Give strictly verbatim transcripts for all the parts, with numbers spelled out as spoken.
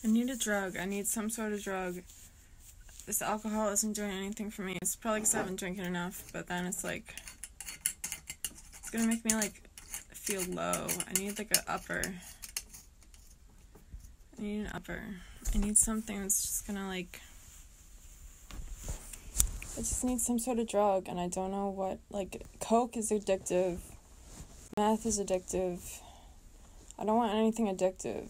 I need a drug. I need some sort of drug. This alcohol isn't doing anything for me. It's probably because I haven't drinking enough, but then it's like, it's gonna make me like feel low. I need like an upper. I need an upper. I need something that's just gonna like, I just need some sort of drug, and I don't know what. Like, coke is addictive. Meth is addictive. I don't want anything addictive.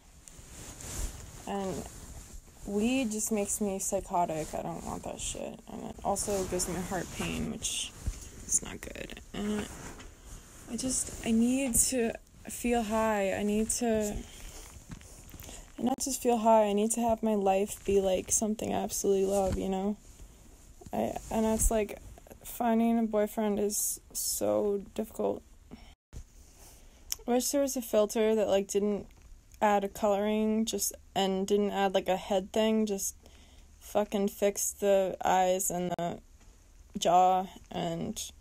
And weed just makes me psychotic. I don't want that shit. And it also gives me heart pain, which is not good. And I just, I need to feel high. I need to, and not just feel high, I need to have my life be like something I absolutely love, you know? I, and it's like, finding a boyfriend is so difficult. I wish there was a filter that like didn't add a coloring, just, and didn't add like a head thing, just fucking fix the eyes and the jaw and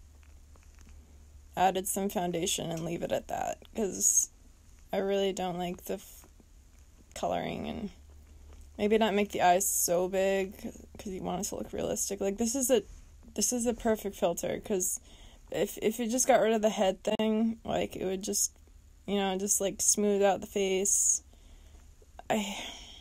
added some foundation and leave it at that, because I really don't like the f- coloring, and maybe not make the eyes so big because you want it to look realistic. Like, this is a this is a perfect filter, because if if you just got rid of the head thing, like, it would just, you know, just like smooth out the face. I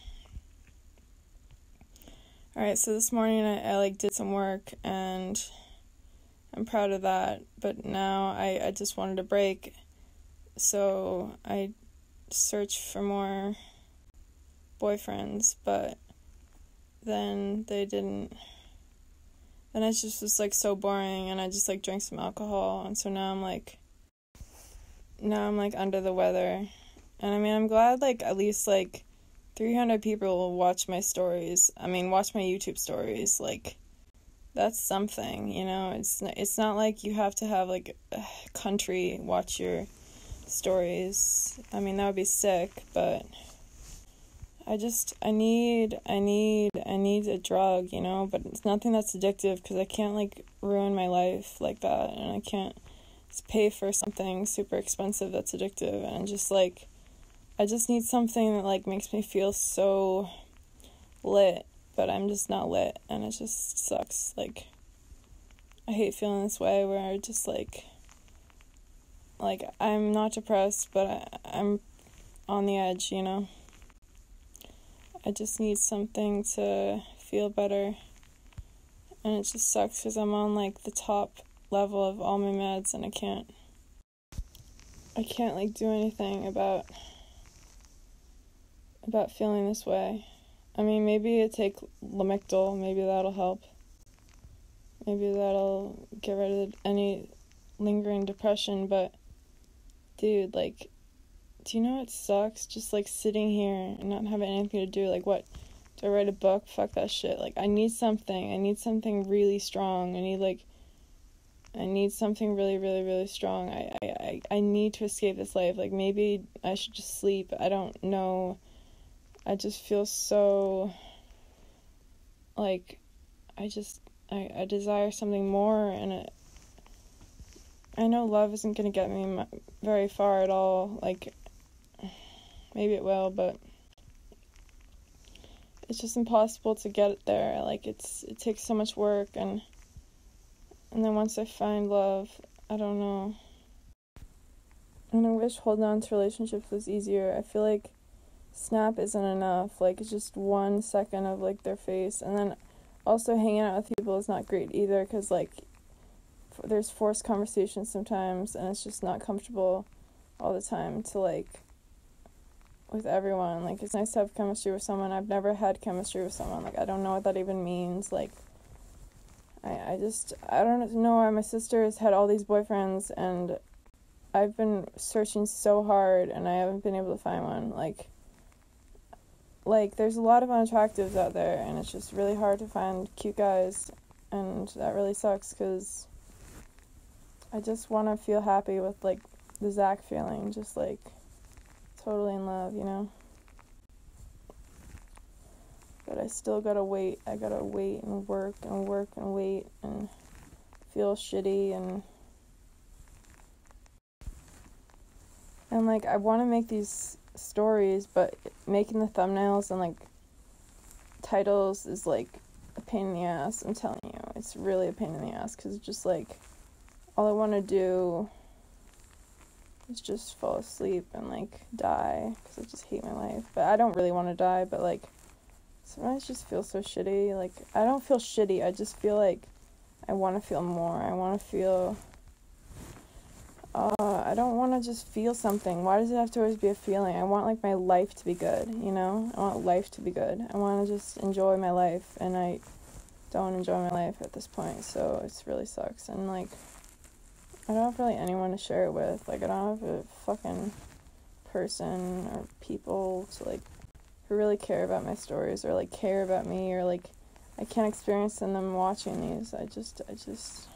Alright, so this morning I, I like did some work, and I'm proud of that, but now I, I just wanted a break, so I searched for more boyfriends, but then they didn't, then it just was like so boring, and I just like drank some alcohol, and so now I'm like, now I'm like under the weather, and I mean, I'm glad like at least like three hundred people will watch my stories, I mean, watch my YouTube stories, like, that's something, you know. It's not, it's not like you have to have like a country watch your stories. I mean, that would be sick, but I just, I need, I need, I need a drug, you know, but it's nothing that's addictive, because I can't like ruin my life like that, and I can't just pay for something super expensive that's addictive, and just like, I just need something that like makes me feel so lit, but I'm just not lit, and it just sucks. Like, I hate feeling this way, where I just, like, like, I'm not depressed, but I, I'm on the edge, you know? I just need something to feel better, and it just sucks, because I'm on, like, the top level of all my meds, and I can't, I can't, like, do anything about, about feeling this way. I mean, maybe I take Lamictal, maybe that'll help. Maybe that'll get rid of any lingering depression, but, dude, like, do you know what sucks? Just, like, sitting here and not having anything to do. Like, what? Do I write a book? Fuck that shit. Like, I need something. I need something really strong. I need, like, I need something really, really, really strong. I, I, I, I need to escape this life. Like, maybe I should just sleep. I don't know. I just feel so, like, I just, I, I desire something more, and it, I know love isn't going to get me very far at all, like, maybe it will, but it's just impossible to get there. Like, it's, it takes so much work, and, and then once I find love, I don't know, and I wish holding on to relationships was easier. I feel like Snap isn't enough. Like, it's just one second of, like, their face, and then also hanging out with people is not great either, because, like, f- there's forced conversations sometimes, and it's just not comfortable all the time to, like, with everyone. Like, it's nice to have chemistry with someone. I've never had chemistry with someone. Like, I don't know what that even means. Like, I, I just, I don't know why my sister has had all these boyfriends, and I've been searching so hard, and I haven't been able to find one. Like, Like, there's a lot of unattractives out there, and it's just really hard to find cute guys, and that really sucks, because I just want to feel happy with, like, the Zach feeling, just, like, totally in love, you know? But I still gotta wait. I gotta wait and work and work and wait and feel shitty, and, and like, I want to make these stories, but making the thumbnails and, like, titles is, like, a pain in the ass. I'm telling you, it's really a pain in the ass, because it's just, like, all I want to do is just fall asleep and, like, die, because I just hate my life. But I don't really want to die, but, like, sometimes I just feel so shitty. Like, I don't feel shitty, I just feel like I want to feel more. I want to feel, uh, I don't want to just feel something. Why does it have to always be a feeling? I want, like, my life to be good, you know? I want life to be good. I want to just enjoy my life, and I don't enjoy my life at this point, so it really sucks. And, like, I don't have really anyone to share it with. Like, I don't have a fucking person or people to, like, who really care about my stories or, like, care about me, or, like, I can't experience in them watching these. I just, I just,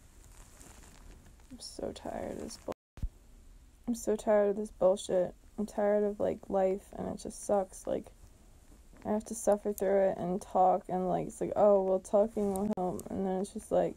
I'm so tired of this bull- I'm so tired of this bullshit. I'm tired of, like, life, and it just sucks. Like, I have to suffer through it and talk, and, like, it's like, oh, well, talking will help, and then it's just, like,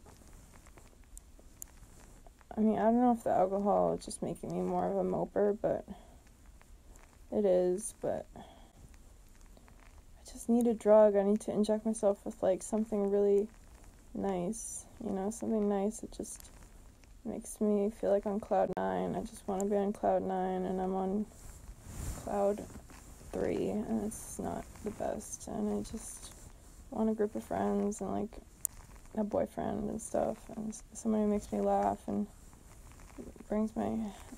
I mean, I don't know if the alcohol is just making me more of a moper, but it is, but I just need a drug. I need to inject myself with, like, something really nice, you know, something nice that just makes me feel like on cloud nine. I just want to be on cloud nine, and I'm on cloud three, and it's not the best, and I just want a group of friends and, like, a boyfriend and stuff, and somebody who makes me laugh and brings my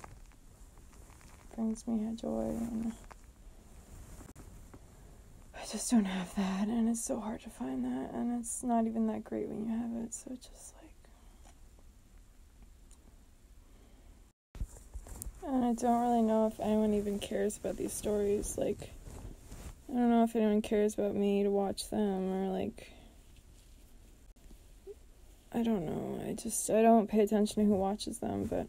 brings me joy, and I just don't have that, and it's so hard to find that, and it's not even that great when you have it, so it's just like, and I don't really know if anyone even cares about these stories. Like, I don't know if anyone cares about me to watch them, or, like, I don't know, I just, I don't pay attention to who watches them, but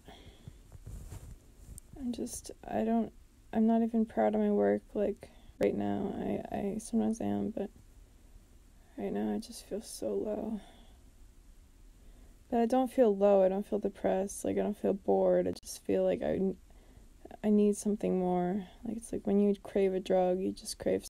I'm just, I don't, I'm not even proud of my work, like, right now. I, I sometimes am, but right now I just feel so low. But I don't feel low, I don't feel depressed, like, I don't feel bored, I just feel like I, I need something more. Like, it's like when you crave a drug, you just crave